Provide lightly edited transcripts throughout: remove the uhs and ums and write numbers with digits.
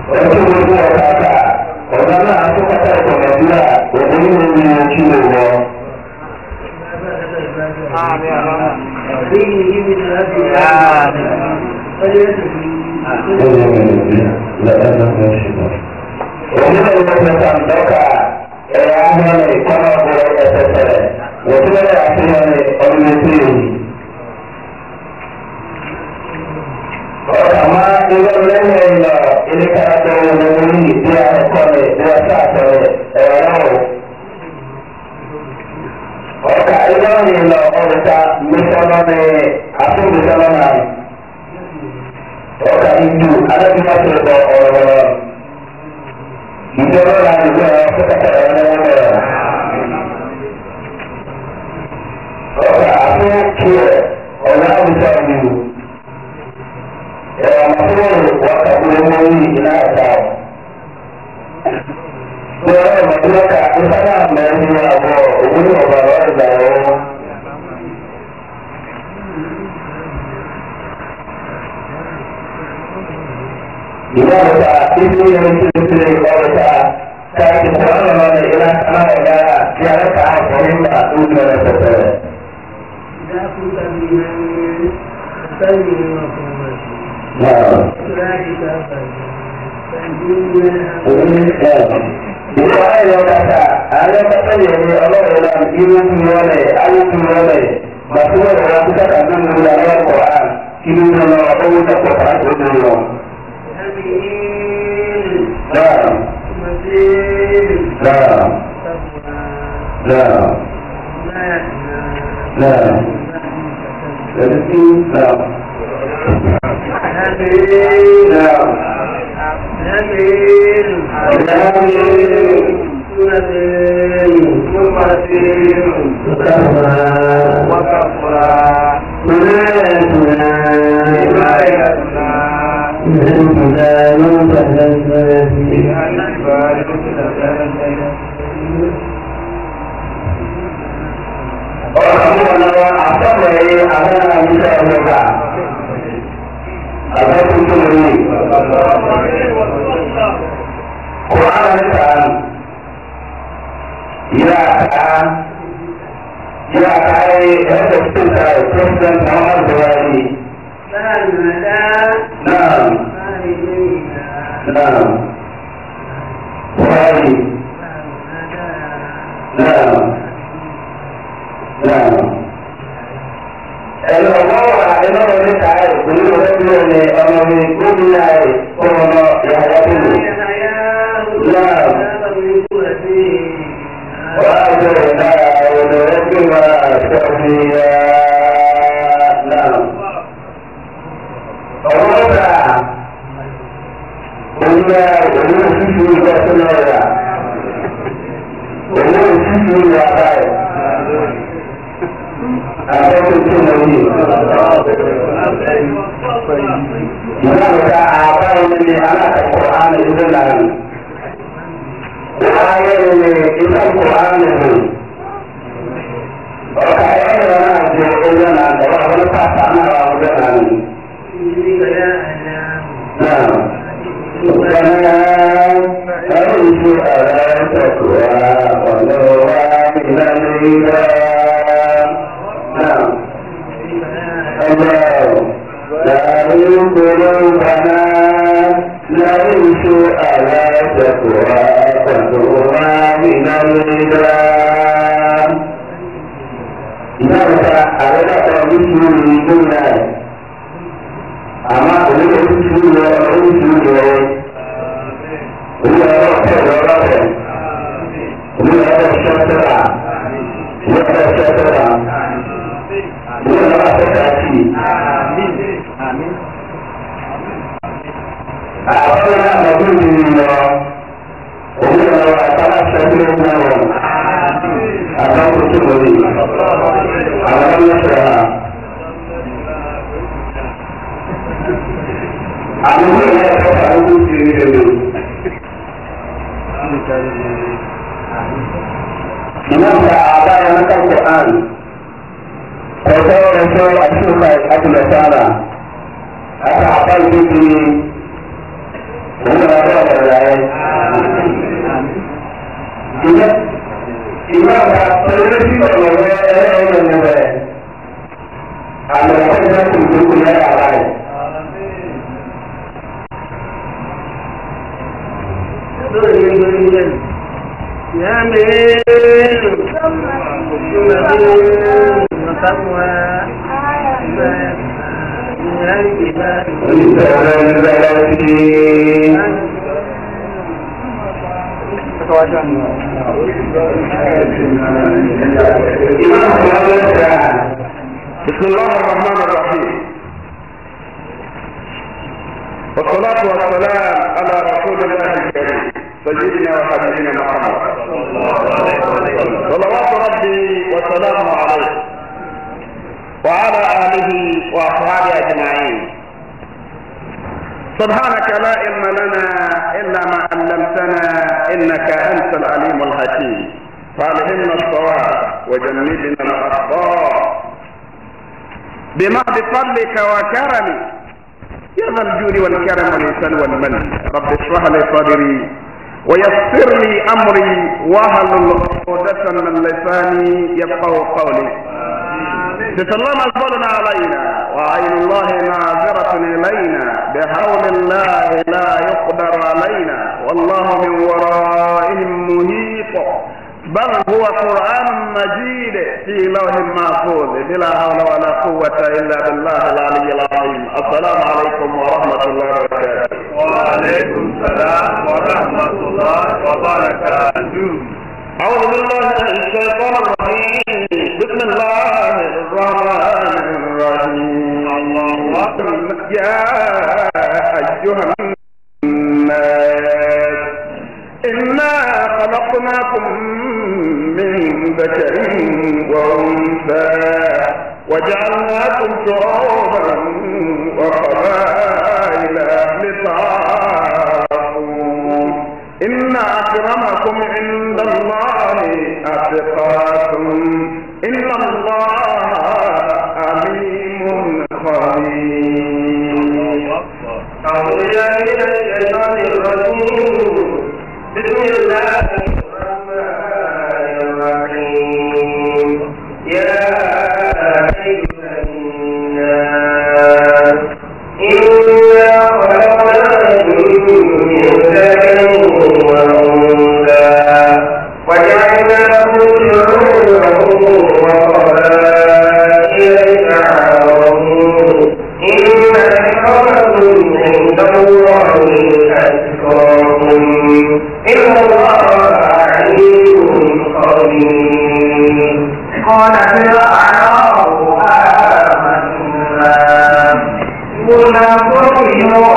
ọjọ́ gbogbo ọ̀kàkà ọ̀gá náà tó kọ́kọ́ ẹ̀kọ́ nàìjíríà òun ní omi ojú ìwọ. òun náà wọ́n ti sàn dọ́kà ẹ̀yà ahọ́n ìkọ́nà ọ̀gbọ̀n ẹ̀sẹ̀sẹ̀rẹ̀ wọ́n ti lọ́yà àfihàn ọdún ètò èyí. ọ̀kàmá ilé lẹ́yìn ẹ̀yọ ilé kárakọ̀ ọ̀gbọ̀n ní ìdí àkọọ́lẹ̀ bí wọ́n sàtọ̀rẹ̀ ẹ̀rọ náà. ọ̀kà ilé ọ̀rìn lọ ọ̀rùka mísọ́nà ní àfihàn náà. ọ̀kà ìdù adájúmọ́sẹ̀ bọ̀ ọ̀rọ̀ ìjọba náà ìlú ẹ̀rọ fúkàtà ẹ̀rọ náà mẹ́rẹ̀. ọ̀kà àfihàn kí ọ̀rọ̀ àwùjọ ìlú. Mafumu wakakulemoni inayotao. Kwa maduka usana mwenye abo uguni wabaroza wao. Inaweza isi yemsiri waweza kati kuwana wana ila sana wanya kiareka hapo hima udi wana sasere. Ìwọ ayọ̀ kàkà ayọ̀kàtà yẹn ní ọlọ́run náà irú tuyọ́lẹ̀ ayé tuyọ́lẹ̀ màtúwọ̀ ìwà kúkà kàdé nínú ayọ̀ kọ̀ọ̀án kí ló ń lọ owó dẹ́pọ̀ pàtó lórí lọ. Náà ẹ̀dùkú náà. Quran kan ya kai President Muhammad Buhari. Buhari. òun náà bá ọ̀rọ̀ láyé. ìwé àgbà pẹ̀lú sí ọ̀rọ̀ rẹ̀ ẹ̀rọ rẹ̀ àmọ̀ ìfẹ́ kùdùkù náírà láyé. بسم الله الرحمن الرحيم والصلاة والسلام على رسول الله الكريم سيدنا وحبيبنا محمد صلوات ربي وسلامه عليه وعلى آله وأصحابه أجمعين. سبحانك لا علم لنا إلا ما علمتنا إنك أنت العليم الحكيم فألهمنا الصواب وجنبنا الأخطاء بمحض فضلك وكرمك يا ذا الجود والكرم والإحسان والمن. رب اشرح لي صدري ويسر لي أمري واحلل عقدة من لساني يفقهوا قولي. تسلم الفضل علينا وعين الله ناظرة إلينا بحول الله لا يقدر علينا والله من ورائهم محيط بل هو قرآن مجيد في لوح محفوظ بلا حول ولا قوة إلا بالله العلي العظيم. السلام عليكم ورحمة الله وبركاته. وعليكم السلام ورحمة الله وبركاته. أعوذ بالله من الشيطان الرجيم. بسم الله الرحمن الرحيم. الله أكبر. يا أيها الناس إنا خلقناكم من ذكر وأنثى وجعلناكم شعوبا وقبائل لتعارفوا إن أكرمكم عند الله أتقاكم إن الله عليم خبير. أعوذ بالله من الشيطان الرجيم. بسم الله الرحمن الرحيم. يا أيها الناس إنا خلقناكم من ذكر وأنثى وجعلناكم شعوبا وقبائل لتعارفوا إن أكرمكم عند الله أتقاكم إن الله عليم خبير. قالت الأعراب آمنا قل تؤمنون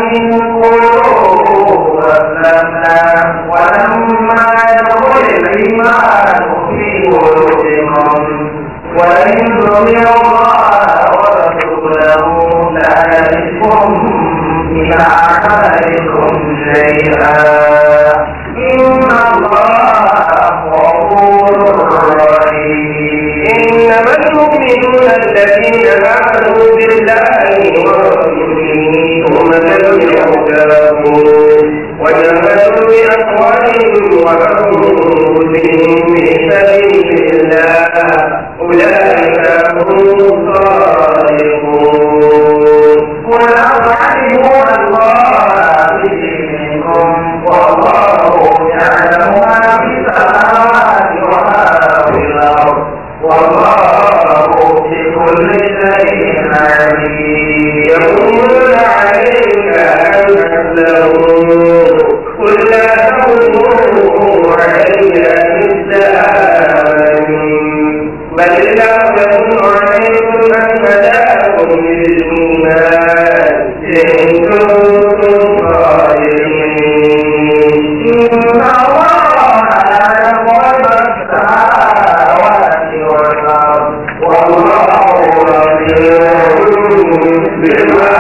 بالقلوب أسلمنا ولما يدخل الإيمان في قلوبكم وإن تطيعوا الله ورسوله لا يلدكم من أعمالكم شيئا إن الله غفور رحيم. إنما المؤمنون الذين آمنوا بالله ورسوله ثم لم يرتابوا وجاهدوا بأموالهم وأنفسهم في سبيل الله أولئك هم الصادقون. وأطيعوا الله بدينكم والله يعلم ما في السماوات وما في الأرض والله بكل شيء عليم. يقولون عليك أن تسلموا قل لا تقولوا علي إسلام بل الله يقول عليكم أن هداكم للإيمان إن كنتم صادقين. إن الله يعلم غيب السماوات والأرض والله بصير بما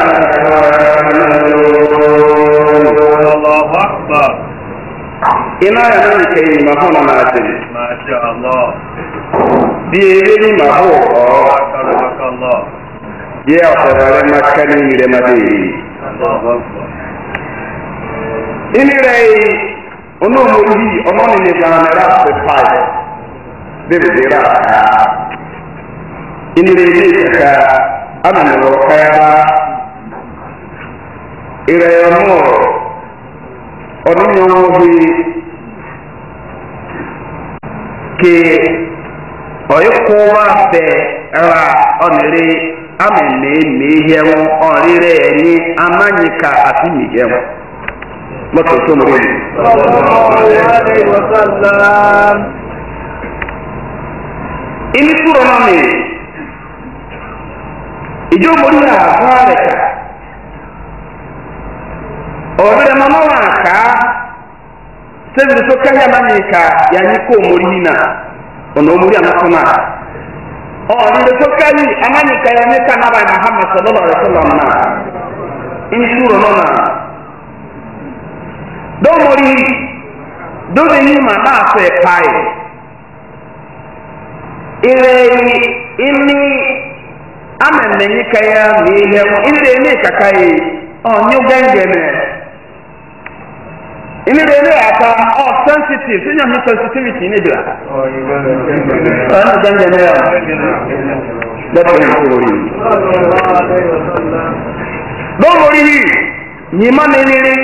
يعملون. الله أكبر. إنا يملك مهون ماتن. ما شاء الله. بيري مهو. بارك الله. يا أخوة مكاني لمدي. الله أكبر. inire ono muri ono ni kana ra se pai debe ra inire ni ka ana ro kaya ire ono ono nyomo ke oyikowa be ra onire amene ihe wo orire enyi amanyika atimiye wo moto to mo ri sallallahu alaihi wasallam ini suro nami ijo mori na fare ka orire mama ka sebi so kanya manyika yanyi ko mori na ono mori amakoma orire so kanyi amanyika yanyi kana ba Muhammad sallallahu alaihi wasallam na ini suro nona domori dole yi ma na se pai ire inni amenne ni kaya mi he mo ire ni kakai onyu gangene ire ni aka sensitive sinya mi sensitivity ni bla ana gangene ya domori ni ma ni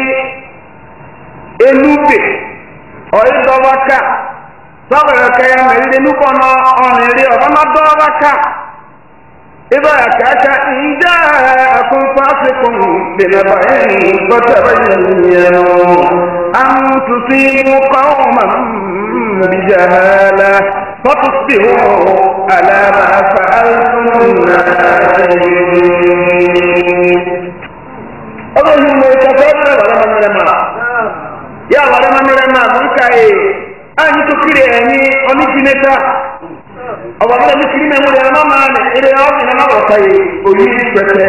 enube oyidọwaka sọgbẹrẹ kẹyà mẹrìndé nukọ náà ọrìnrìn ọbọmọdọwaka ibà kàkà ìjà àkùnfàṣekùn bìnnàbà ẹyìn gbọtẹrẹ yẹn àmùtùsí kọ́ọ̀mà bìjàhálà fọ́tùsbìhù àlàmà fàálùmùnà ọlọ́run mo ìtàkọ́ ọ̀rẹ́ wà lọ́mọ nílẹ̀ ya wale manere na bukai anyi to kire ni oni kineta awale ni kire mo le mama ne ile o ni na wakai oyi pete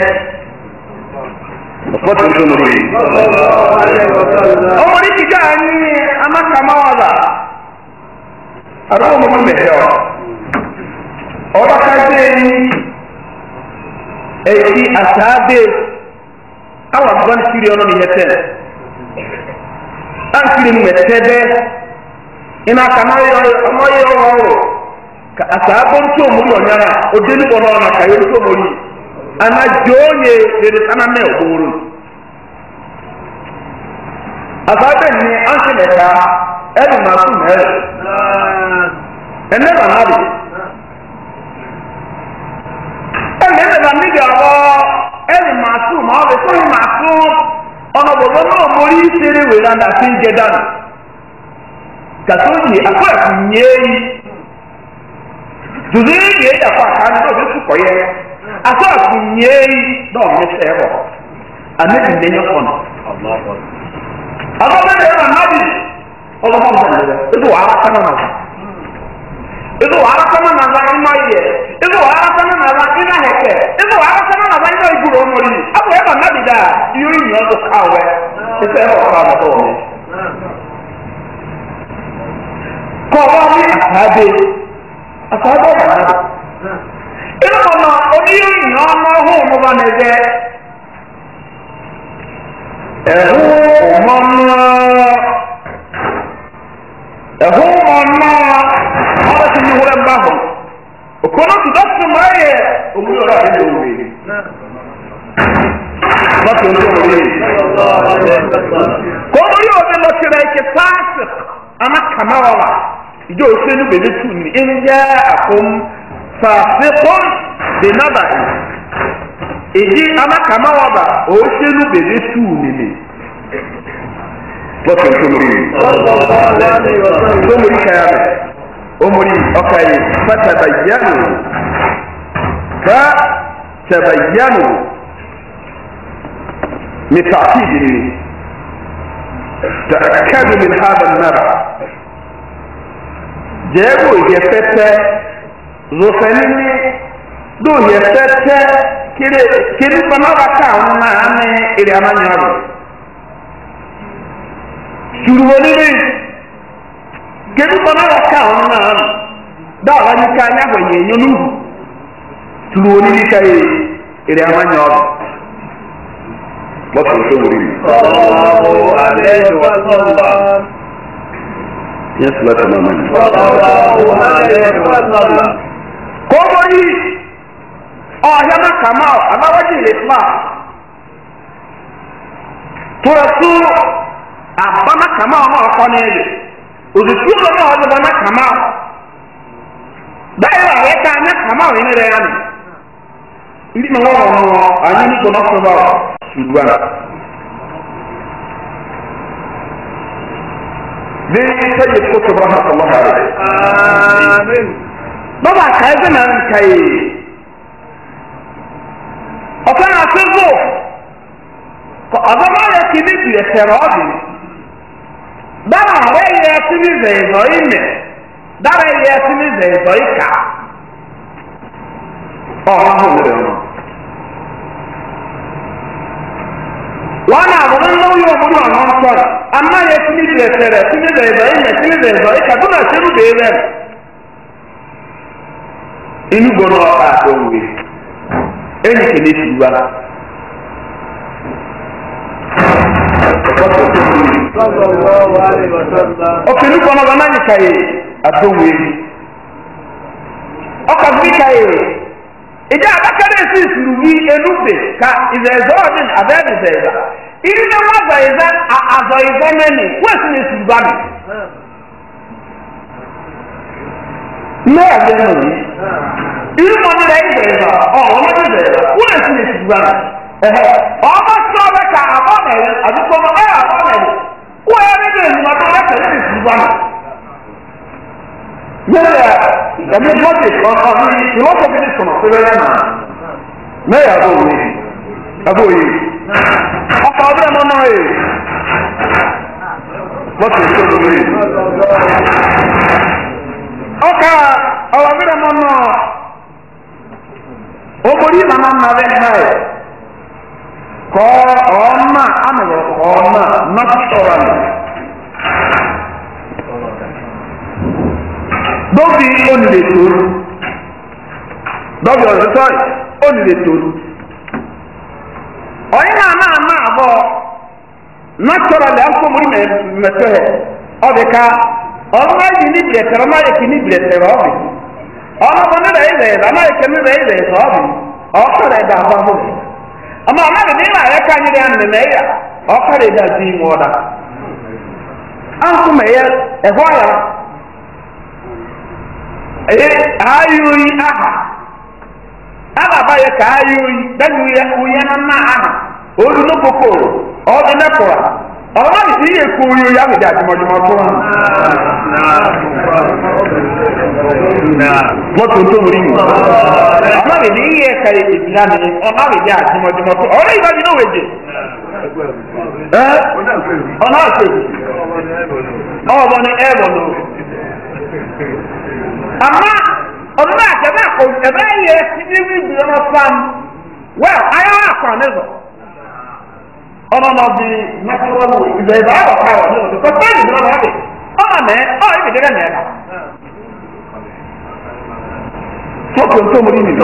foto to mo ri o mo ri kika ni amaka mawala aro mo me he o ba ka je ni e ti asabe awa ban kire ono ni hete ankiri metebe ina kamayo amoyo wo ka asabo nto muri onyara odeni bono na kayo nto muri ana jonye de sana me oburu asabe ni anke leka elu masu me ene ba nabi ene ba mi ga wo elu masu ma o so masu ọ̀nà bọ̀bọ̀ náà mórí ìṣeré wèrè náà fi ń jẹ dànù kàtóyè akọ ẹ̀kúnyé yìí dùdú yìí yẹ ẹ̀kọ́ àkànnì náà fi sùkọ̀ yẹ akọ ẹ̀kúnyé yìí náà mi sẹ́ ẹ̀ bọ̀ àmẹ́bí ní ẹ̀yẹ fọ̀nà àbọ̀bẹ̀rẹ̀ ẹ̀rọ nàbì ọlọ́mọ ọ̀gbọ̀n ẹ̀dọ̀ wàhálà kánà nàbà ẹ̀dọ̀ wàhálà kánà nàbà ìmọ̀ yẹ ẹ̀dọ̀ wàhálà kánà nàbà ìmọ̀ hẹ̀kẹ̀ ẹ̀dọ̀ wàhálà kánà nàbà ìmọ̀ ìgbúrò ọmọ yìí abọ̀ ẹ̀bà nàbì dáa yóò yìn ọ́ tó káwẹ́ ẹsẹ̀ ẹ̀rọ ọ̀rọ̀ àbọ̀bọ̀ mi. kọ́ ọ ní àtàdé ọ̀gá náà inú ọ̀nà oní yóò yìn ọ́ lọ́hùn ọmọ bá mi jẹ́ ẹ̀hún ọmọ náà ọ̀rọ̀ ti ní wúrẹ́ mbà hàn òkúrò tó dọ́tí mọ́ ẹ̀yẹ òmùyọ̀ rẹ̀ àdéhùn òwe lọ́tí ojú òwe kò wọ́n yóò fi lọ tirẹ̀ ẹ̀kẹ́ fáàsì ama kàmáwàwà ìjọ òṣèlú bèbè tù ní ẹ̀yẹ àkóm fàṣẹ kọ́n bìnnàbà ìdí ama kàmáwàwà òṣèlú bèbè tù nìyí. Lọ́tí ojú òwe omori kaya mẹ́ omori ọkàyè fatabayyanu متعقيد تأكد من هذا النبع جابوا يفتة زوفنيني دو يفتة كده فنبع كاونا عمي إلي أمان يابو شروعني كده فنبع كاونا عمي دعوة نكانيا وينينو شروعني كاي إلي أمان يابو lọ́tọ̀ tó wòlíì. sallallahu alaihi wa sallam. Yẹn ti lọ́tọ̀ máa mẹ́rin. sallallahu alaihi wa sallam. Kọ́mọ yìí ọ̀hẹ́ náà kàmá àbáwájú ilé fúlà tóra tó àbámá kàmá ọ̀nà ọ̀kọ́ ní ẹ̀yẹ òtútù ọ̀nà ọ̀dọ̀ náà kàmá báyìí wà wẹ́ ká ní kàmá ọ̀yẹ́ ní rẹ̀ yá ni ìdí mi wọ́n wọ̀ wọ́n àyè ní gbọ́dọ̀ fún wa ṣùgbọ́n bí sẹ́yìn kó tó bá hàn sọ̀rọ̀ hàn rẹ̀. Bàbá àkàyè bẹ́ẹ̀ náà ń kàyè. Ọ̀fẹ́ náà ṣe zò. Ọ̀dọ́mọ yẹ kí ní ju ẹ̀sẹ̀rọ̀ ọ̀dì. Dára àwẹ̀ yẹ ẹtí ní zẹ̀yìnzọ̀ yìí mẹ̀. Dára yẹ ẹtí ní zẹ̀yìnzọ̀ yìí kà. Ọ̀hún ahùn rẹ̀ nù. Wọ́n náà wọ́n ń lọ́wọ́ yóò múlò ọ̀nà ọ̀sọ̀rọ̀. Àmọ́ yẹ ẹtí ní ju ẹ̀sẹ̀rẹ̀ ẹtí ní zẹ̀yìnzọ̀ yìí mẹ̀ ẹtí ní zẹ̀yìnzọ̀ yìí kà tó náà ṣe é rúbẹ̀ rẹ̀. Inú gbọ́dọ̀ àtọ̀wé ẹni kìíní ti wá. Ọ̀kẹ́ inú gbọ́dọ̀ bá náà nìka yìí àtọ̀wé. Ọkà bí ká yìí ìjà àbákẹ́rẹ́ sí ìsìrù bí enúfè ka ìzẹ̀zọ́ ọ̀dín abẹ́rẹ́ ìzẹ̀zá. Ìdí náà wọ́n àzọ̀ ìzẹ́ mẹ́ni wọ́n sì ní ìsìrù bá mi. Mẹ́ẹ̀ bẹ́ẹ̀ nù yìí. Irú mọ̀ ní rẹ̀ ìbẹ̀rẹ̀ bá ọ̀rọ̀ ní ìbẹ̀rẹ̀ bá wọ́n èsì lè ṣùgbọ́n rẹ̀. Ọmọ tí wọ́n bẹ ka àbọ̀ mẹ́rin àdúgbò ọmọ àbọ̀ mẹ́rin wọ́n yẹ níbi ìlúmọ̀ tó rẹ̀ tẹ̀lé ìṣùgbọ́n rẹ̀. Mẹ́rẹ̀ ẹ̀mí lọ́sì ọ̀hún ìlọ́sọ̀bí ní sọ̀nà tó rẹ̀ náà. Mẹ́rẹ̀ àbò yìí. Ọkọ̀ ọdún ẹ̀mọ́ náà yìí. Lọ́sì ìṣòro yìí. Ọkà ọ̀rọ̀ mi dàmọ́ náà omori nana nàbẹ náà kọ́ ọ̀ọ́mà àmìlẹ̀ ọ̀ọ́mà nọ́tọ̀rọ̀ ni dọ́bì onílé tóru dọ́bì ọ̀rẹ́sọ̀rì onílé tóru ọ̀yìn náà àbọ̀ nọ́tọ̀rọ̀ lẹ́ nkọ́mori mẹ́tọ́ ẹ̀ ọ̀dẹ̀ka ọ̀rọ̀ yìí ní bìrẹ̀tẹ̀rọ̀ máa yẹ kí ní bìrẹ̀tẹ̀rọ̀ ọ̀bì ọ̀rọ̀ ní rẹ̀ ilẹ̀ ẹ̀dá máa yẹ kí ní rẹ̀ ilẹ̀ ẹ̀dá ọ̀bì ọ̀kọ̀ rẹ̀ dà bá hó ọmọ ọ̀nàbì ní ìlà ẹ̀ka nyere ya nnẹ̀mẹ̀ ẹ̀yà ọ̀kọ̀ rẹ̀ dà sí ìmú ọ̀dà ahùn ẹ̀yẹ ẹ̀họ́ ya ẹ̀yẹ ayọ̀yì aha alaba yẹ ká ayọ̀yì dẹ́nu yẹ oyẹ nánà aha olú ní kókó ọ̀dẹ nẹ́kọ̀ọ́ ọ̀rọ̀ ní iye kó oyè oyè àgbèdè àjùmọ̀jùmọ̀ tó wọn. wọ́n tó tó wọlé yìí. ọ̀rọ̀ ní iye ẹ̀ka ìdílé ni ọ̀nà àgbèdè àjùmọ̀jùmọ̀ tó ọ̀rọ̀ yìí bá di náà wèjì. ọ̀nà àṣẹ ọ̀bọ ni ẹ̀bọ̀ lò. àmọ́ ọ̀nà náà kẹ́bẹ́ àkọ́ ẹ̀bẹ́ yẹ ní wíwì ọmọ fam wẹ́ẹ̀ ayọ́ àkọ́ àmẹ́zọ̀. ọmọ náà di mẹsàlọ́wọ́ ìgbà ìgbà ayọ̀ káyọ̀ ní ọdún kọ́tà ìdílé náà wọ́n ọmọ mẹ́ ọ̀ ibi dẹ́rẹ́ mẹ́ ẹ̀ fọ́tò tó mú ní nìyí.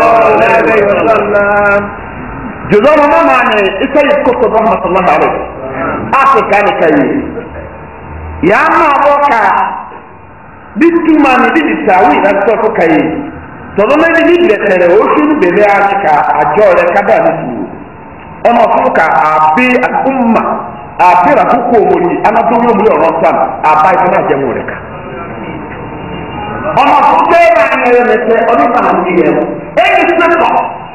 jùlọ mọ́ máa ní iṣẹ́ yìí kókò bá mọ̀ sọ́lá bàálù áfíríkà nìkan yìí yàá máa bọ́ ká bí túmọ̀ ní bí ìsàwí ìdájọ́ tó kà yìí tọ́lọ́ mẹ́rin ní ìgbẹ̀tẹ̀rẹ̀ oṣù bèbè àṣìkà àjọ rẹ̀ kábà nìkú ọmọ fún ka àbí àkúmà àbí àkókò òmòrì anadọ́wọ́ òmòrì ọ̀rọ̀ sàn àbá ìfúnná àjẹmú rẹ̀ ká. ọmọ fún bẹ́ẹ̀ náà ń yẹ mẹsẹ̀ ọdún náà ń yẹ mọ́ ẹ̀yìn sẹ́kọ̀.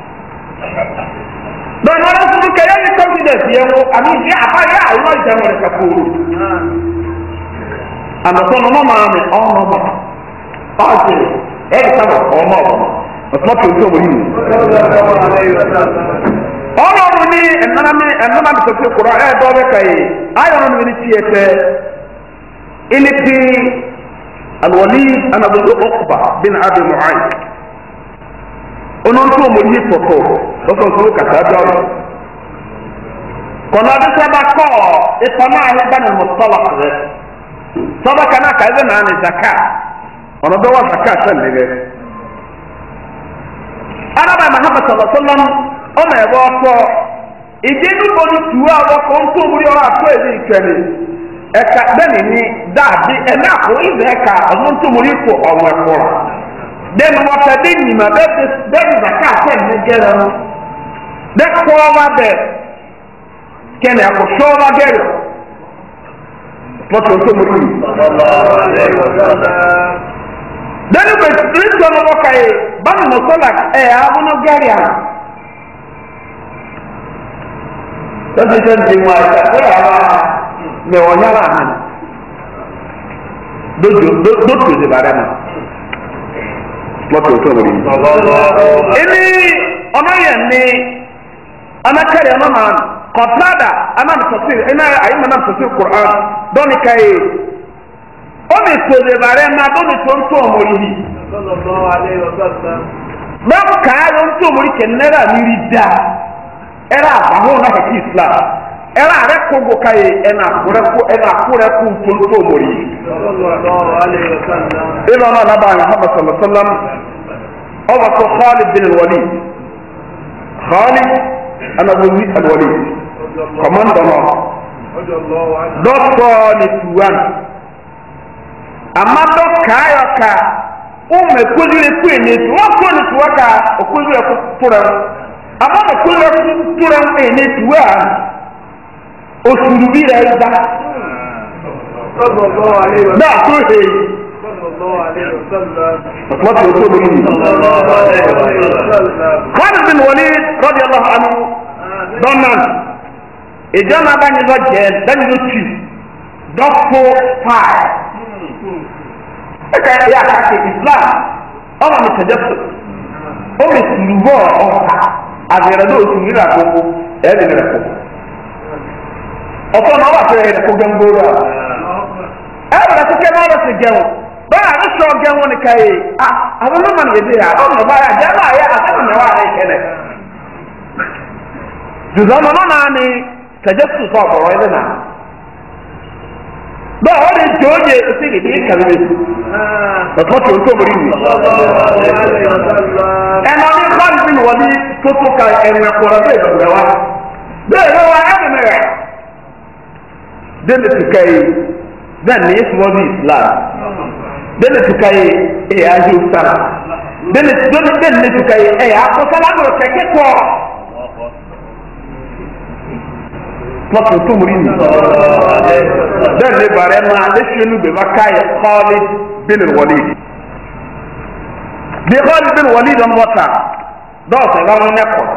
bẹ́ẹ̀ni wọ́n fún kẹ́yẹ́ ní confidence yẹn wo àmì ìdí àbá yẹ àwọn ìjẹmú rẹ̀ ká kúrò. àmọ̀tọ́ ọmọ máa mi ọmọ bọ̀ ọ̀jẹ̀ ẹ̀yìn sábà ọmọ ọ̀tún ọlọ́run ní ẹ̀nàmà mi sọ̀tún kura ẹ̀ dọ́ bẹ́ ka yìí ayọ̀ nínú ní tiẹ̀ tẹ́ ilé tí alwali anabudu ọkùbà bin abi muhayi onóńtò omori yìí pọ̀tọ̀ lọ́sọ̀tún kàtà dọ́rọ̀ kọ̀nà adé sábà kọ́ ìpamọ́ àhẹ́bánì mọ̀tọ́lá rẹ̀ sábà kaná kàdé náà ní zaka ọ̀nà bẹ́wà zaka sẹ́ni rẹ̀ anábàá mahamad sallallahu alaihi wa sallam ọmọ ẹ̀bọ ọkọ ìjẹ́nu bọ́ni tuwa àwọn kan tó múri ọ̀rọ̀ àtọ́ èdè ìkẹlẹ̀ ẹ̀ka bẹ́ẹ̀ni ní dáàbí ẹ̀ná àpò ìbẹ̀ ẹ̀ka ọ̀dún tó múri kọ ọ̀rọ̀ ẹ̀kọ́ dẹ́nu wọ́n fẹ́ dé nìmọ̀ bẹ́ẹ̀ni zaka àtẹ́ ẹ̀mẹ́gẹ́rẹ́ wọn dẹ́kọ́ ọba bẹ́ẹ̀ kẹ́ni àkọ́ṣọ́ ọba gẹ́rẹ́ pọ́tò tó múri yìí. dẹ́nu bẹ́ẹ̀ kristu ọmọ wọ́ka yìí bámi nà sọ́là ẹ̀ abúlé gẹ́rẹ́ à. lọ́sí tó ń di wọn àṣà pé àwọn mẹ̀wọ̀n yára hàn dótò ìdìbàrẹ̀ mọ̀ lọ́tò tó wọlé yìí. ẹni ọmọ yẹn ní ọmọkẹ́rẹ́ ọmọ màá kọ̀tàdà anamtọ́sí ẹni àyè mọ̀ anamtọ́sí kùrán dọ́ni káyé ó ní tó ìdìbàrẹ̀ máa dọ́ni tó ń tó ọmọ yìí. báwo káyọ̀ ń tó ọmọ yìí kẹ́ náírà mi rí dáa. Era abaho na haki Islam era are kongo kai ena akure ku tonto mori ila na naba Muhammad sallallahu alaihi wasallam awa ko Khalid bin al-Walid Khalid ana bin al-Walid komando no dokto ni tuwan amma dokayo ka umme kuzire ku ni tuwa ko ni tuwaka okuzire ku tura amana kula turan ene tuwa osuru bi ra iba sallallahu alaihi wasallam da to he sallallahu alaihi wasallam fatwa to to bi sallallahu alaihi wasallam Khalid bin Walid radiyallahu anhu donnan ejana bani lo je dan lo chi dofo fire aka ya ka Islam ọmọ mi tajassus o mi sulubo ọta àgbẹ̀rẹ̀ náà oṣù nílò àkókò ẹ̀ẹ́dì nílò àkókò ọ̀pọ̀ náà wà fẹ́ ẹ̀rẹ̀ kó gẹ́gbóró à ẹ̀rẹ̀ kókẹ́ náà lọ sí gẹ̀wọ̀n bẹ́ẹ̀ àti sọ gẹ̀wọ̀n ní káyé àwọn ọmọ nìyẹn dé ha ọmọ ọba yà jẹ́ náà yẹ àtẹ́wọ̀n náà wà rẹ̀ kẹ́lẹ̀ jùzọ́ ọmọ náà ní tẹ̀jẹ́ sùsọ ọ̀bọ̀rọ̀ ẹ̀dẹ̀ náà bẹ́ẹ̀ wọ́n lè jẹ́ oye sí ìdí ìkàlẹ̀ ọ̀tọ́ tó ń tó mọ̀rí wù. ẹ̀nà ní Khalid bin Walid tó tó ka ẹ̀rìn ẹ̀kọ́ra bẹ́ẹ̀ bẹ̀rẹ̀ wa bẹ́ẹ̀ ló wa ẹ̀rìn rẹ̀ délé tìka yìí bẹ́ẹ̀ ní yéṣu wọ́n bí Islam délé tìka yìí ẹ̀yà ayé sára délé tìka yìí ẹ̀yà akọ́sálá lọ kẹ̀kẹ́ kọ́ lọ́tún tó mọ̀rí wù. bẹ́ẹ̀ ni bàrẹ̀ máa léṣe inú bèbá káyọ̀ Khalid bin Walid bí Khalid bin Walid ọmọ wọ́ta dọ́ọ̀sẹ̀ bá wọn nẹ́kọ̀ọ́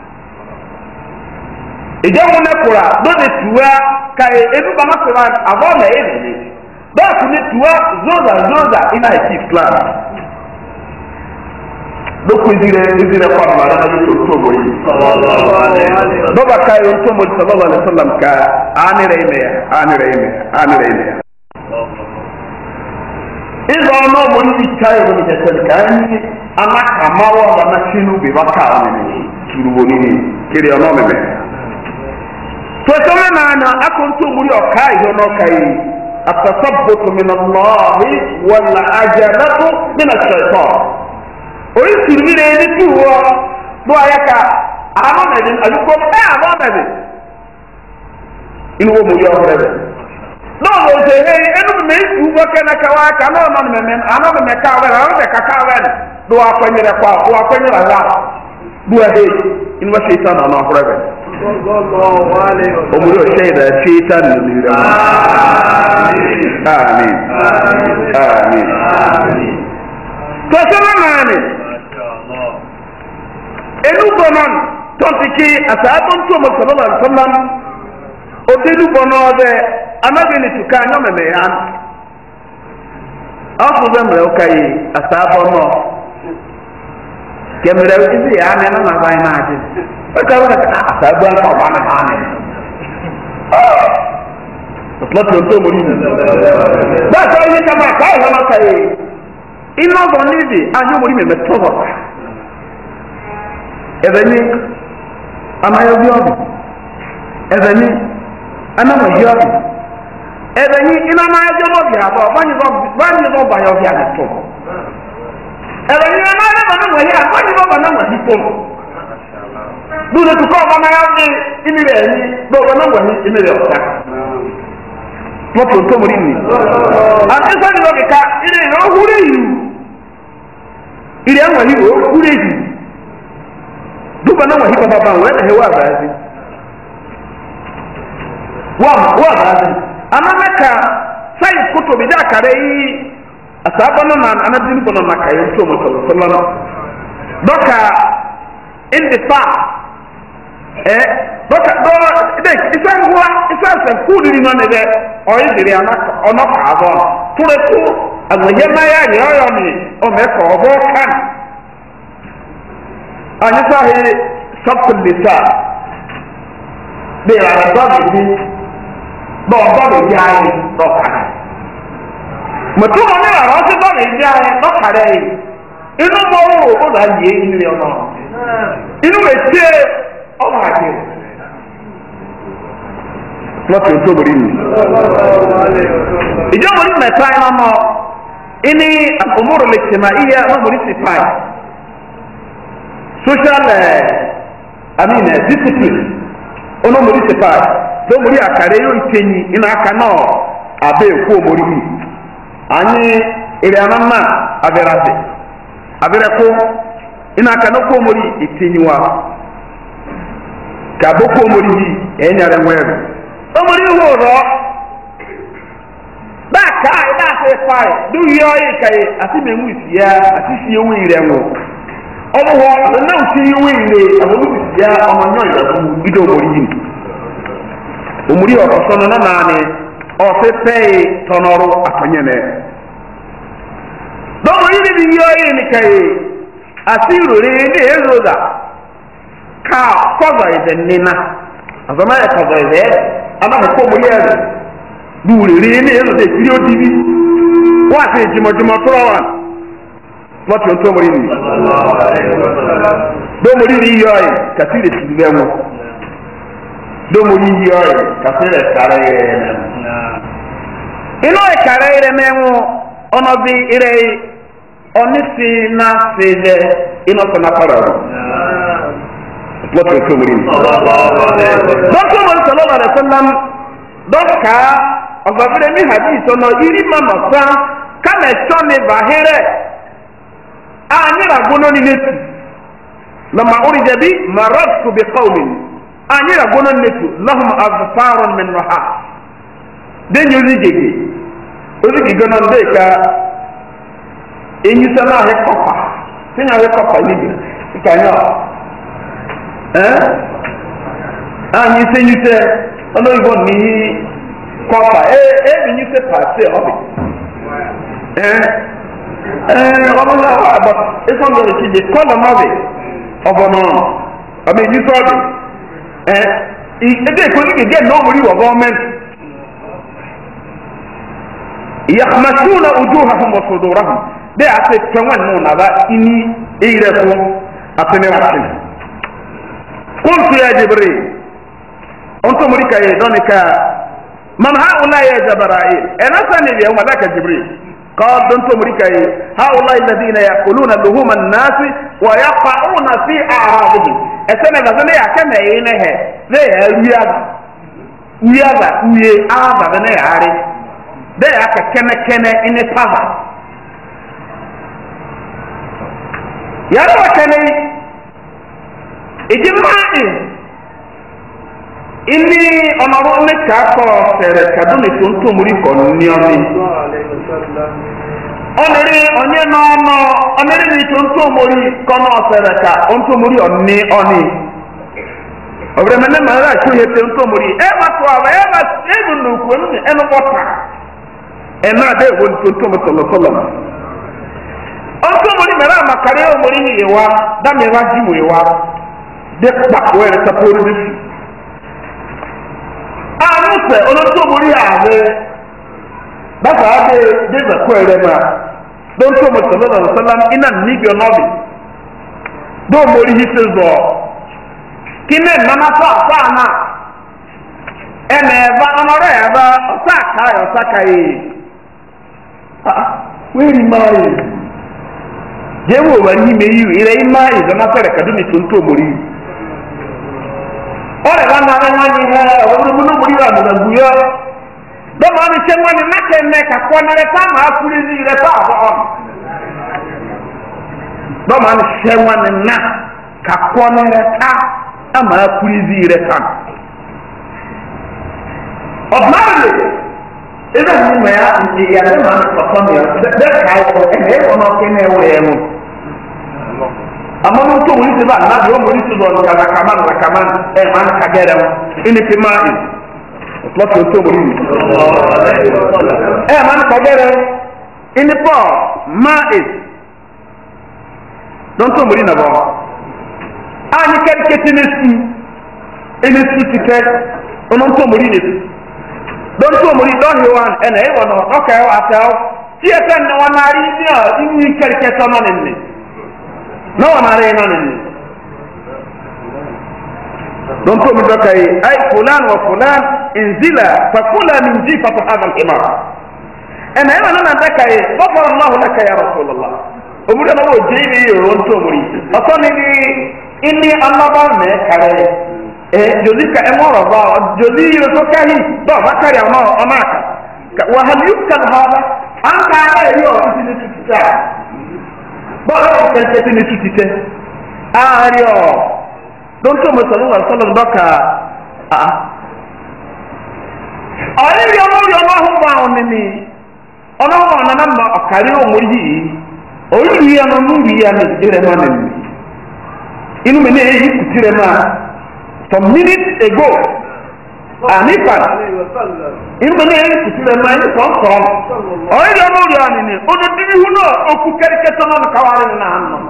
ìjọ wọn nẹ́kọ̀ọ́ lóde tùwá káyọ̀ ebi bá wọn sọ̀rọ̀ àbọ̀ ọ̀nà ẹ̀ nìyẹn dọ́ọ̀sì ní tùwá zoza iná ẹ̀kí Islam lókun ìdílé kọ́ àmàlà náà ló tó mọ̀ yìí dọ́ọ̀bà káyọ̀ tó mọ̀ sallallahu alaihi wasallam ká ánìrẹ̀ ìmẹ̀yà ìzọ ọ̀nà ọmọ ní ìkáyọ̀ ní ìjẹsẹ̀lẹ̀ káyọ̀ ní anákàmáwọ̀ ọ̀nà sínú bèbá káà ní tùrùwò nínú kiri ọ̀nà mẹ́mẹ́. tòṣọ́lẹ̀ náà nà akọ̀ntò múrí ọ̀ká ìjọ náà káyé àtàtàbọ̀tò mìíràn lọ́ọ̀rí wọ̀là àjẹ̀lẹ́tò mìíràn ṣẹ̀tọ̀. oríṣiríṣi mi ní tùwọ́ ló ayé ká àmọ́ mẹ́rin àdúgbò àmọ́ mẹ́rin inú wo mo yọ ọ̀rẹ́ rẹ̀. náà ló ṣe ẹnu mi ìlú bọ́kẹ́ náà káwá ká náà nọ mẹ́mẹ́ àná mẹ́mẹ́ káwẹ́ rẹ̀ àwọn mẹ́ka káwẹ́ rẹ̀ ló wà pẹ́nyẹrẹ kọ́ ló wà pẹ́nyẹrẹ rà ló wà hẹ́ inú wọ́n ṣe ìtàn náà náà ọ̀rẹ́ rẹ̀. omuri ọ̀ṣẹ́ ìdá ṣe ìtàn nínú rẹ̀ mọ́. àmín. tọ́sọ́nà náà ni ẹnu bọ̀ náà tọ́sí kí àtàbọ̀ ń tó mọ̀ sọ̀rọ̀ àlùfọ́nà òdenu bọ̀ náà bẹ́ẹ̀ amagini tuka nyɔ mɛmɛ ya ɔfu bɛ mɛrɛ ɔka yi asaabɔ nɔ kɛmɛrɛ ɔtisi ya nɛ nana ba yi n'adi ɔka wɔ kaka asaabɔ nɔ ɔba nɛ ba nɛ ɔtɔ tó tó mo yi bɛɛ sɔ yi kama kaa yi hɔn ɔka yi iná bɔ níbi anyi mo yi mɛmɛ tɔbɔ ɛbɛ ni amayɔ bi ɔbi ɛbɛ ni anamɔ yi ɔbi. Ebe ni ina na aje no bia ba bani no ba yo bia na to. Ebe ni na na ba na wa ya bani no ba na wa ni to. dúró tó kọ́ ọmọ náà ní ìmìlẹ̀ ẹ̀yìn lọ́wọ́ náà wọ̀ ní ìmìlẹ̀ ọ̀tá. wọ́n tó tó mọ̀rí mi. àti sọ́ni lọ kíka ilé ìlú ọ̀húrẹ́ yìí ilé ẹ̀wọ̀n yìí ọ̀húrẹ́ yìí dúpọ̀ náà wọ̀ yìí bàbá bá wọn ẹ̀ wọ́n àbáyé wọ́n àbáyé àmọ́ mẹ́ka sáyìn kótó mi dá àkàrẹ́ yìí àtàbọ̀ náà anadini bọ̀ náà kàyé tó mọ̀ sọ̀rọ̀ dọ́kà ndìpá dọ́kà ìsẹ́ ńwá ìsẹ́ ẹsẹ̀ fúdù nínú ọ̀nà ẹ̀dẹ̀ ọ̀yẹ́ dìrì ọ̀nọ́kà àbọ̀ túrẹ̀ tó àgbẹ̀yẹ náyà yẹ ọ̀yọ́ mi ọmọ ẹ̀kọ́ ọ̀bọ̀ kàn ànyísáhì sọ́kùlìsà bẹ́ẹ̀ rà dọ́bì bí dọ́bì bí ayé dọ́kà mọ̀tò wọn ní ọ̀rọ̀ ọ̀sẹ̀ dọ́bì bí ayé dọ́kà rẹ̀ yìí inú mọ́ owó ó là ń yé inú rẹ̀ ọ̀nà inú rẹ̀ ṣe ọmọ àti lọ́tí tó borí mi. ìjọ borí mẹ́ta iná mọ́ ìní àkómọ́rò lè tẹ̀mà iye ọmọbìnrin ti fà social discipline ọmọbìnrin ti fà tó borí àkàrẹ́ yóò tẹ̀yìn iná aka náà abẹ́ èkó borí mi. ànyí ìrìn àná náà abẹ́rẹ́ àbẹ́ abẹ́rẹ́ kó iná aka náà kó borí ìtẹ̀yìn wa. ka boko omori yi enyare nwere omori wo ro ba ka ida se fai du yo yi kai ati me mu sia ati si ewu ire wo omo ho na usi ewu ire abo mu sia omo nyo ira ku ido omori yi omori o so no na ni o se pe tonoro apanye ne do mo yi ni yo yi ni kai ati rore ni eroda ka cover is nina azama ya cover is ama ko mo ye du rere ni e de tiri odibi wa se jimo toro wa what you to mo ri ni do mo ri yo yi ka ti le ti be mo do mo ri yo yi ka se le kare ino e kare ire me mo ono bi ire onisi na se de ino so na para lọ́tọ̀ tó wọlé. dọ́kítọ̀ mọ̀lẹ́ sọ̀rọ̀ rẹ̀ sọ́nà dọ́kà ọ̀gbàfẹ́rẹ́ ní hadith ọ̀nà irí mama fa kánẹ̀ tọ́ ní bàhẹ́rẹ́ ànyìrà gbóná ní nẹ́tù lọ́mọ orí jẹ̀bi marọ́tù bí kọ́ọ̀mì ànyìrà gbóná ní nẹ́tù lọ́hùn àgùfáàrọ̀ mẹ́nu ha dẹ́yìn orí gègé náà ndé ka enyisa náà ahẹ́ kọ́pà sẹ́yìn ahẹ́ kọ́pà níbi ìkànnì ọ̀. anyị ise nyite ọnụ igbo n'ihi kọpa ebe nyite pati ọbị ọbụla agba ịsọ ndụ esi dị kọlọ n'ọbị ọbụnọ ọbị nyite ọbị ebe ekwe gị gị na ọmụrụ iwọ gọọmenti yahmashuna ujuhahum wa sudurahum de ase twenwan no na ba ini eyirefu ateneratin قلت يا جبريل انت مريكا دونك من هؤلاء يا جبرائيل انا ثاني اليوم ذاك جبريل قال انت مريكا هؤلاء الذين ياكلون لحوم الناس ويقعون في اعراضهم اسنا بزنا يا كما ينه لا ويا بنا ياري ده يا كنه ان تابا يا رب كنه ìjìmáì ìní ọ̀nàrún ní kàkọ́ fẹ̀rẹ̀ kàdúnì tó ń tó múrí kọ̀ ní ọ́nì. ọ̀nìrí ọ̀nyẹ́ náà ọ̀nìrí ní tó ń tó múrí kọ́nà fẹ̀rẹ̀ kà ó ń tó múrí ọ̀ní ọ̀nì. ọ̀bẹ̀rẹ̀ mẹ́lẹ́ mẹ́rẹ́ àti òye tó ń tó múrí ẹ̀ bá tó àbá ẹ̀ bá ẹ̀bù nùkú ẹnu bọ́tà ẹ̀ náà dé ìwé tó ń tó mú sọ̀lọ̀sọ̀lọ̀. ó ń tó múrí mẹ́rẹ́ àmàkàrí òmùrí ní ìwà dámẹ́rẹ́ jíwò ìwà de kpakpo yẹrẹ sapori bi fi anu sẹ olóńtòmórí ààrẹ bàtà adé dèbè kó yẹrẹ ma lóńtòmórí sọlọ́nà sọlọ́nà iná níbi ọ̀nọ́bì dóòmórí yìí ti zọ kíní nana fún àfáàná ẹnẹ ẹ̀bá ọmọdé ẹ̀bá ọ̀sá àkàyè ọ̀sá kàyè wéèrè máa yẹ yẹ wò wà ní mẹ́yìí ìrẹ́ yìí máa yẹ zọ́nà fẹ́rẹ̀ kàdúmì tó ń tòmórí yìí. ore wana wani he onu muri wa mu guyo do ma ni chenwa ni na kenne ka kwana re ta ma akuri ni re ta ba on do ma ni chenwa ni na ka kwana re ta ama akuri zi re ta ordinarily ebe ni ma ya no ma ko so mi de ka ko e ono kenne we mu amonu to wuri se ba na do wuri se bo ka kaman man ka gere ini fi ma'i lọ́tọ̀ tó mọ̀ nínú. Man ka gere ini po ma'i don to mọ̀ nínú bo ani kan ketine su ini su tite onon to mọ̀ nínú don to mọ̀ nínú don hewan ena e wono okay wa taw ti e tan na wanari ni o ini kerke to no ninni no wanari no ninni don to mi doka yi ay fulan wa fulan inzila fa kula min jifati hadha al-himar ana yana nan doka yi ghafara Allah laka ya rasulullah omuda no jini ron to muri asoni ni inni Allah ba me kare jolika e moro ba joli yo to kahi ba bakari ona onaka wa hal yukal hada an ka yo tini tutita ba ko ke tini tutite ario don to mo sallallahu alaihi wasallam baka ari yo mo ho ba onini ono na na ma akari o mo yi o yi ya no mu ya ni dire ma ni inu me ne yi kutire ma some minutes ago anifa inu me ne yi kutire ma ni so o yi yo mo ya ni o do dibi hu no o ku keri keto no kawari na anno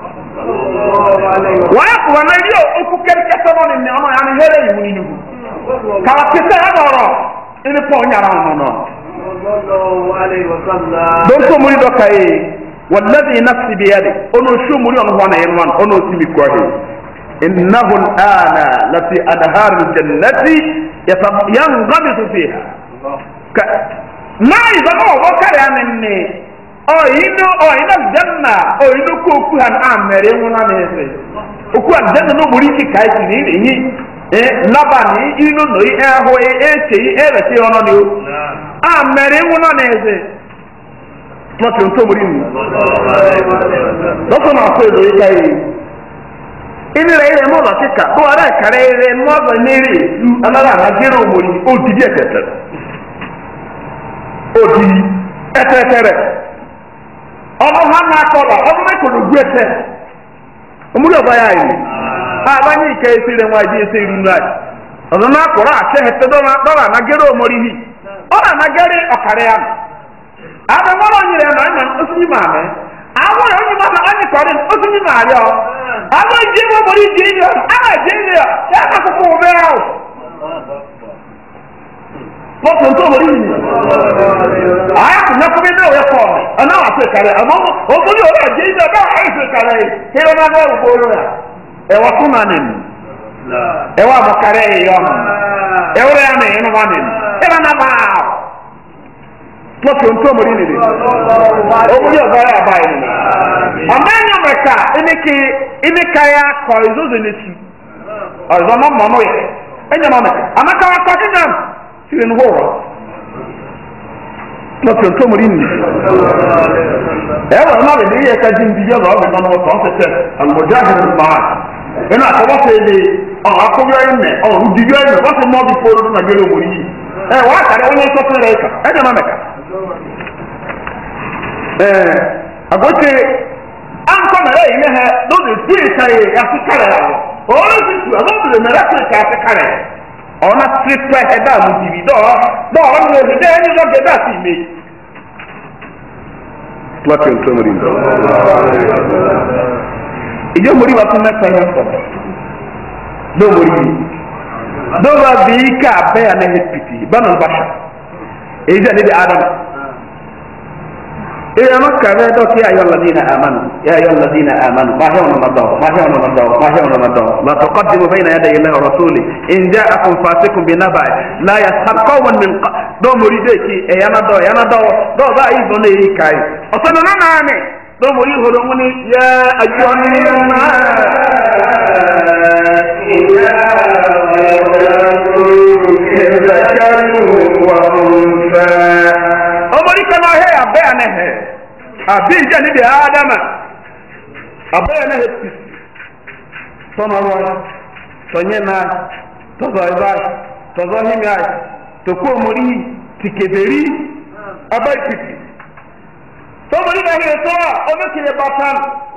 waya kuwa na yo okukere kesono ni ono ya ni here yi ni hu ka kete adoro ini po nyara no sallallahu alaihi wasallam don ko muri do kai wallazi nafsi bi yadi ono shu muri ono wana yerman ono simi ko he innahu al'ana la fi adhar al-jannati yanghamisu fiha ka ma izamo wa kare anne ina janna ina ko ku han amere wona nese oku an janna no muri ki kai ni ni labani ino no ho chei ere ti ono ni o amere wona nese mo ti to muri ni doko na ko do kai ini re mo la tika bo ara kare re mo ba ni ri su anara na gero muri o di bi etete o di etete ọmọ ha na akọrọ ọmọ mẹkọrọ gu ẹsẹ ọmọdé ọba ya yìí bá ní ìkẹyẹ sí rẹ wọn àìdí ẹsẹ ìlú náà ọdọ náà kọrọ àṣẹ ẹsẹ dọlà anagẹrẹ ọmọdé yìí ọdọ anagẹrẹ ọkàrẹ ya àbẹmọlọ nyere ẹ náà ọsùn yìí máa mẹ àwọn ọyọ yìí máa ọnyẹ kọrin ọsùn yìí máa yọ àwọn ìdí ẹwọ mọdé ìdí ẹyẹ ọ àwọn ìdí ẹyẹ ọ yẹ ká kókó wọ bẹ́ẹ̀ ọ. Lọ́sọ̀ tó wọlé yìí. Àyà kò nyẹ́kọ́ bí náà yẹ kọ́ ọ̀mẹ́. Ọ̀nà wà sí ìkàlẹ̀. Àmọ́ òfin yóò rẹ̀ jẹ́ ìjọ bẹ́ẹ̀ àyè sí ìkàlẹ̀ yìí. Kí ló máa ń wọ́n gbòòrò rẹ̀? Ẹ̀wọ̀ fún ma nìyí. Ẹ̀wọ̀ àmọ̀kárẹ̀ yìí yọ̀ ọ̀mọ̀. Ẹ̀wọ̀rẹ̀ yà nìyí nínú wa nìyí. Kí ló máa bá a? Lọ́sọ̀ tó wọlé yìí. Òfin yóò bá yà báyìí nìyí. Ọ̀mọ ẹ̀yàn mẹ́ka ẹni káyà kọ̀ ìzózò n'etu. Ọ̀zọ́ mọ́ mọ́ yẹ. Ẹ̀yàn mọ́ mẹ́ka. Àmọ́káwá kọ́ sire no horo no to muri ni wa ma be ye ka jin biye ba ba no to se al mujahid al ma'ad ena ko wa se ni o akobi ayi ne o di yo ne wa se mo bi foro na gelo muri wa ka re woni so tere ka e ma meka agote an ko na re ne he do de ti sai ya fi kare o ro si tu abo de me ra se ka fi kare ona triple header mu TV do on le de ni lo ge da si me lati on tomori ndo ijo mori wa tun na kan so do mori do ba bi ka be ya na hepiti banu basha e je ni de adam إذا مكة ذلك يا أيها الذين آمنوا ما هي لا تقدموا بين يدي الله ورسوله إن جاءكم فاسق بنبأ لا يسخر قوم من دو مريدك يانا دو با يبني كاي أصلا ناني دو مريد هدومني يا أيها الناس abija ni bi adama abaya na hepi tomarwa tonyena tozoibai tozohimai tokomori tikederi abai piti somori na hiyo toa omekile batan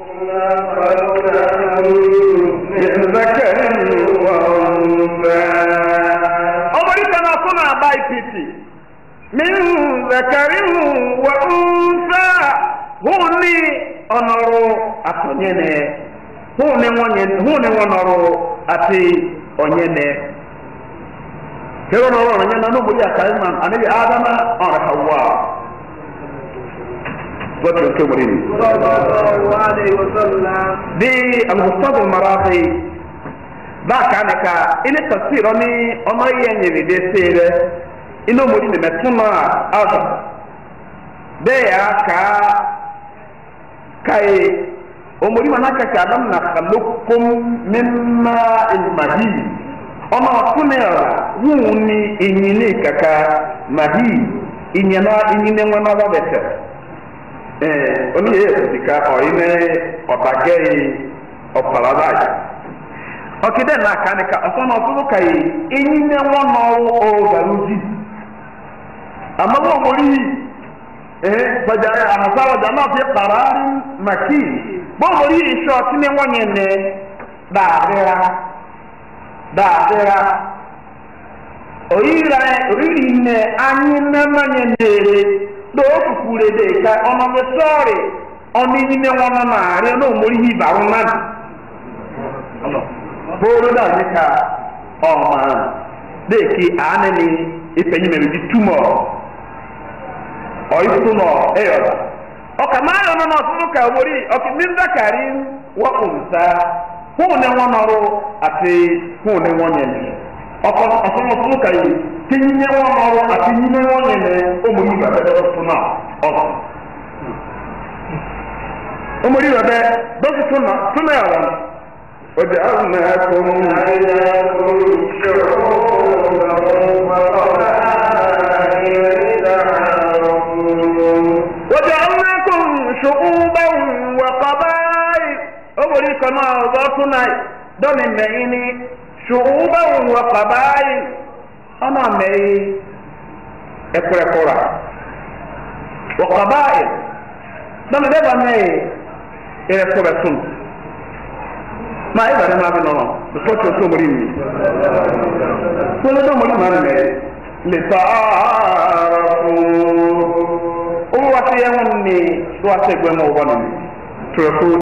omori kana kuna abai piti min zakarin wa unsa huni onoro atonyene huni wonoro ati onyene hero noro onyene no muri akaima anabi adama ora hawa وجه الكبرين صلى الله عليه وسلم دي المصطفى المراقي ذاك عنك إن التفسير أني يعني دي سيرة إنه مريد متنا أذى ده كاي أموري ما نكشادم نخلقكم مما المهي أنا أقول هوني إني كا مهي إني وانا بابتر oni ye sika oyine otagei opaladaji okide na kanika osono otudu kai enyine wono o garuji amawo mori bajaya asawa jama fi qararin maki bo mori isho tine wonyene daadera oyine anyine manyene do kukure de ka ono me sorry oni ni me wona na re no mori hi ba wona Allah boro da ni ka o ma de ki anani ipenyi me di tumo o itumo e yo o ka ma yo no so ka mori o ki min zakari wa unsa hu ne wona ro ati hu ne wonye ni o ko so ka yi tinye wona ati nyine wonye ne o mo yi ba be tuna o mo ri ba be do tuna ya wa وجعلناكم شعوبا وقبائل أمريكنا ذاتنا دون المعيني شعوبا وقبائل أنا معي إكرا وقبائل دون دبا معي إكرا سن ما إذا ما بيننا بسوتش سومريني سوتش سومريني ما نمي لتعارفوا هو سيهوني هو سيقوم وبني تركوا